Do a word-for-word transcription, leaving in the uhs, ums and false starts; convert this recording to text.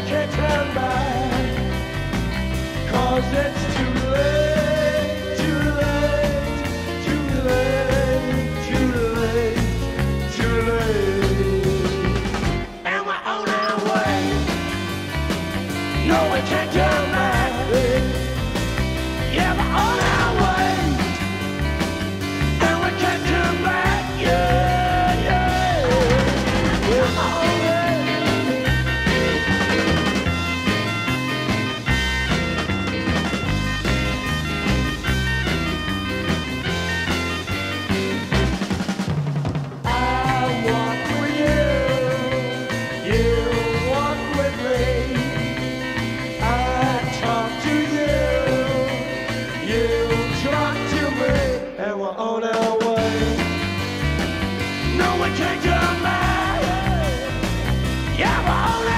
can't turn back, 'cause it's too late, too late, too late, too late, too late. And we're on our way. No, we can't turn back. Yeah, we're on our way. And we can't turn back. Yeah, yeah. We're on our way. On our way. No, we can't turn back. Yeah, we're on our way.